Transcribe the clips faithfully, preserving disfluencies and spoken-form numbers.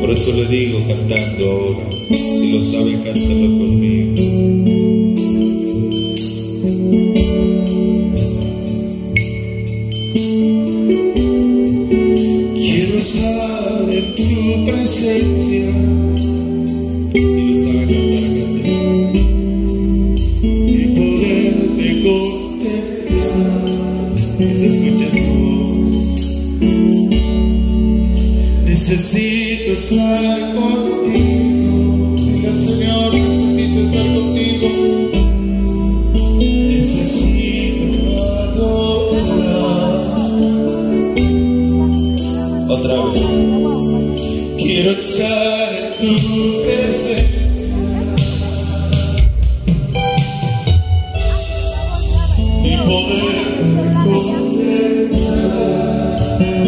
Por eso le digo cantando ahora, si lo sabe, cántalo conmigo. Quiero estar en tu presencia. Si lo sabe cantar, cántalo. Y poderte contemplar, que se escuche su voz. Necesito estar contigo. Dile al Señor, necesito estar contigo. Necesito adorar. Otra vez. Quiero estar en tu presencia y poder contemplar.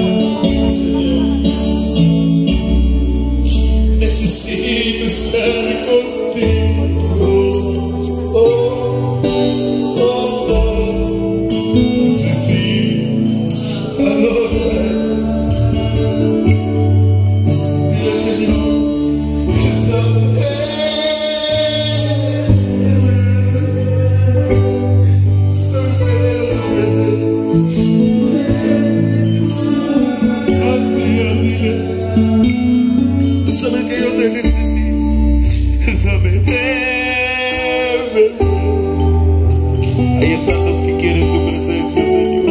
Necesito estar contigo. Oh, oh, oh. Necesito adorar. Dile al Señor, dile al Señor, sabes que veo tu presencia. Dile. Sabes que yo te necesito. Dame, dame. Ahí están los que quieren tu presencia, Señor.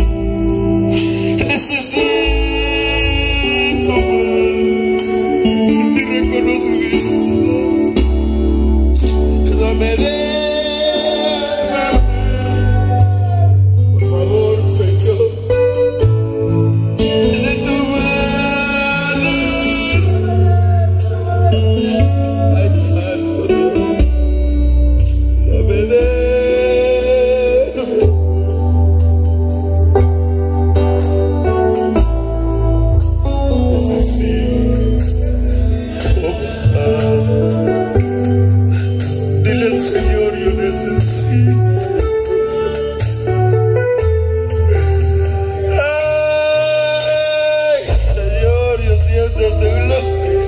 Necesito sentir reconocido. Dame, dame. Por favor, Señor. De tu mano. Dile al Señor, yo necesito. Ay, Señor, yo siento tu gloria.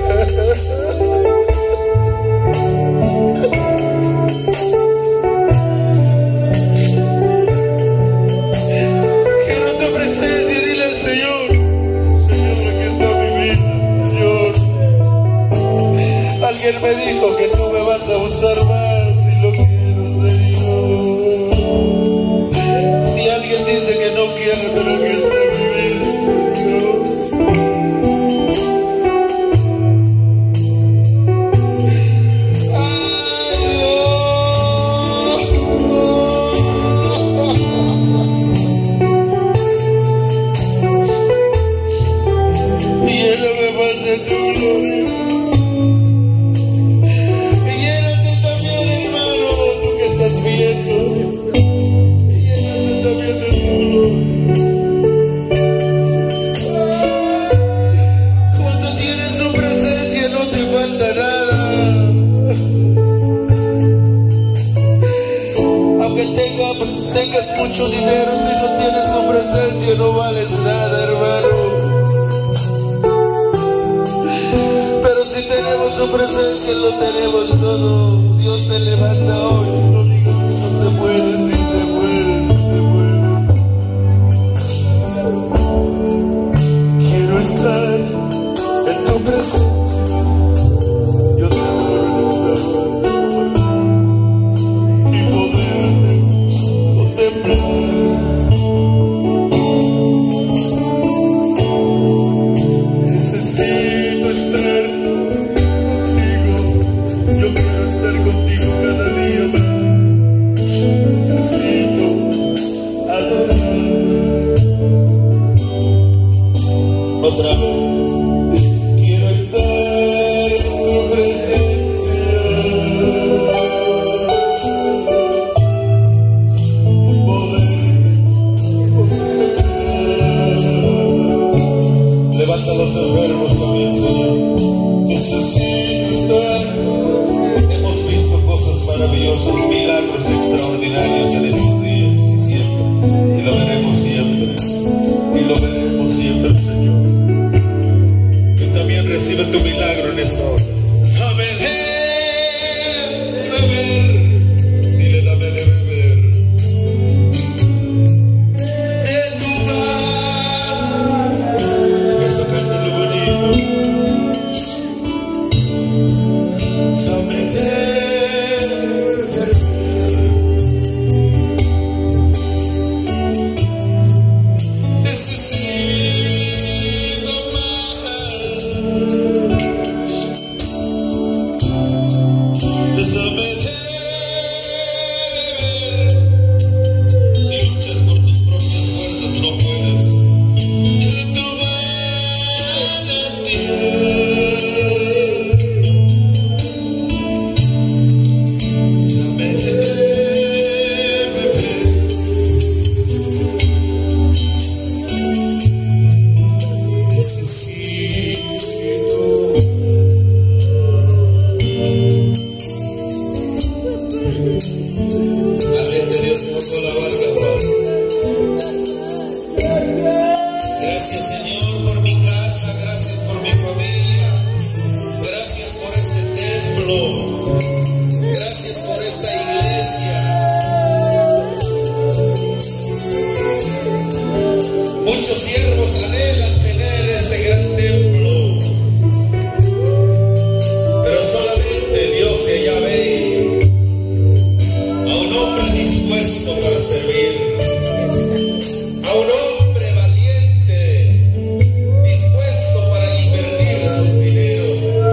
Quiero tu presencia, dile al Señor. Señor, aquí está mi vida, Señor. Alguien me dijo que tú me vas a usar más y lo quiero, Señor. Si alguien dice que no quiere, pero aquí está mi vida, Señor. Ay, oh. Lléname más de tu gloria. Viendo, y lléname también de su gloria. Cuando tienes su presencia no te falta nada. Aunque tengas, tengas mucho dinero, si no tienes su presencia no vales nada, hermano. Pero si tenemos su presencia lo tenemos todo. Dios te levanta hoy. Se puede, sí se puede, sí se puede. Quiero estar en tu presencia. Yo te adoro y poderte contemplar. Necesito estar contigo. Yo quiero estar contigo cada día más. Necesito adorar. Otra vez. Quiero estar en tu presencia. Poder. Levanta a los enfermos también, Señor. Necesito estar. Hemos visto cosas maravillosas, milagros extraordinarios en estos días, y siempre, y lo veremos siempre, y lo veremos siempre, Señor. Que también recibe tu milagro en esta hora. Dame de beber. Dile, dame de beber. De tu mar. Eso canta lo bonito. Dame de beber. Necesito más. Dame de beber. Si luchas por tus propias fuerzas no puedes. De tu manantial. Dame de beber. Necesito. Alguien de Dios se tocó la barca, Juan. Gracias, Señor, por mi casa, gracias por mi familia, gracias por este templo, gracias por esta iglesia. Muchos siervos anhelan tener este gran templo, pero solamente Dios se halla ve a un hombre dispuesto para servir, a un hombre valiente, dispuesto para invertir sus dineros.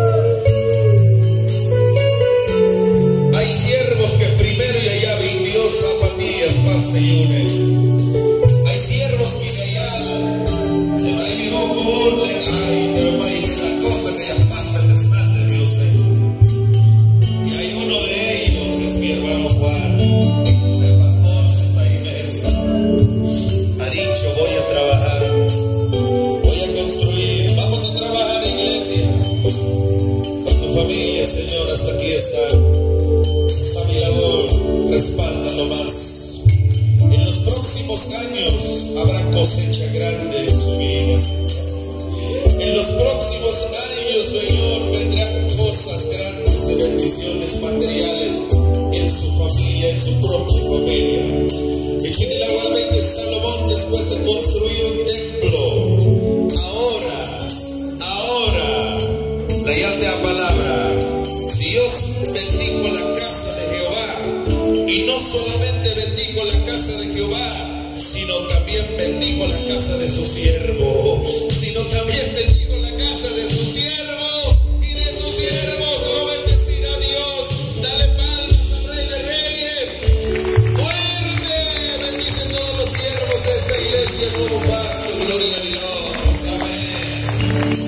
Hay siervos que primero y allá ven Dios a familias paste y une. Hay siervos que allá te va a ir un le ay, te va a ir la cosa que ya pasa el desmán de Dios. Y hay uno de ellos, es mi hermano Juan, el pastor de esta iglesia. Ha dicho, voy a trabajar, voy a construir, vamos a trabajar, iglesia. Con su familia, Señor, hasta aquí está. Samilagón, respáldalo más. En los próximos años habrá cosecha grande en su vida, Señor. En los próximos años, Señor, vendrán cosas grandes de bendiciones materiales en su familia, en su propia familia. Y que de la Gualbey de Salomón, después de construir un templo, ahora, ahora, la alta palabra, Dios bendijo la casa de Jehová, y no solamente bendijo la casa de Jehová, sino también bendijo la casa de su siervo, sino también bendijo la casa de su siervo, y de sus siervos lo bendecirá Dios. Dale palmas al Rey de Reyes, fuerte, bendice todos los siervos de esta iglesia, el nuevo pacto, gloria a Dios, amén.